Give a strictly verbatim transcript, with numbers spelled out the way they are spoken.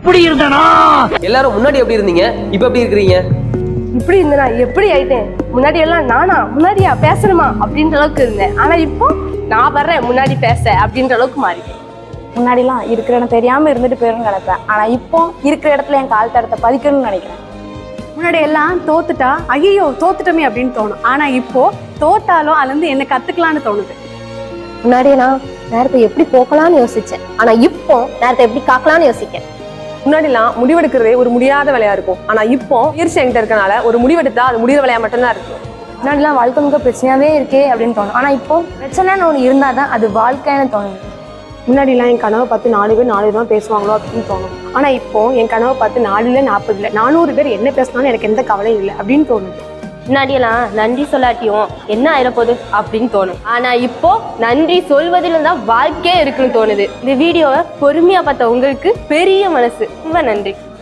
இப்படி இருந்தனா? எல்லாரும் முன்னாடி எப்படி இருந்தீங்க, இப்ப எப்படி இருக்கிறீங்க? இப்படி இருந்தேனா எப்படி ஆயிட்டேன்? முன்னாடி எல்லாம் நானா முன்னாடியா பேசணுமா அப்படின்ற அளவுக்கு இருந்தேன். ஆனா இப்போ நான் வர்றேன் முன்னாடி பேச அப்படின்ற அளவுக்கு மாறிட்டேன். முன்னாடிலாம் இருக்கிற இடம் தெரியாம இருந்துட்டு போயிருந்து நினைப்பேன். ஆனா இப்போ இருக்கிற இடத்துல என் கால் தடத்தை பதிக்கணும்னு நினைக்கிறேன். முன்னாடி எல்லாம் தோத்துட்டா ஐயோ தோத்துட்டோமே அப்படின்னு தோணும். ஆனா இப்போ தோத்தாலும் அதுல இருந்து என்ன கத்துக்கலாம்னு தோணுது. முன்னாடியே நான் நேரத்தை எப்படி போக்கலாம்னு யோசிச்சேன். ஆனா இப்போ நேரத்தை எப்படி காக்கலாம்னு யோசிக்கேன். முன்னாடிலாம் முடிவெடுக்கிறதே ஒரு முடியாத வேலையா இருக்கும். ஆனா இப்போ முயற்சி என்கிட்ட இருக்கனால ஒரு முடிவெடுத்தா அது முடிகிற வேலையா மட்டும்தான் இருக்கு. முன்னாடிலாம் வாழ்க்கை மிக பிரச்சனையாவே இருக்கே அப்படின்னு தோணும். ஆனா இப்போ பிரச்சனைன்னு ஒன்று இருந்தாதான் அது வாழ்க்கைன்னு தோணுது. முன்னாடிலாம் என் கனவை பார்த்து நாலு பேர் நாலு தான் பேசுவாங்களோ அப்படின்னு தோணும். ஆனா இப்போ என் கனவை பார்த்து நாலுல நாற்பது இல்லை நானூறு பேர் என்ன பேசினாலும் எனக்கு எந்த கவலையும் இல்லை அப்படின்னு தோணுது. முன்னாடியெல்லாம் நன்றி சொல்லாட்டியும் என்ன ஆயிரப்போகுது அப்படின்னு தோணும். ஆனா இப்போ நன்றி சொல்வதில் தான் வாழ்க்கையே இருக்குன்னு தோணுது. இந்த வீடியோவை பொறுமையா பார்த்த உங்களுக்கு பெரிய மனசு, ரொம்ப நன்றி.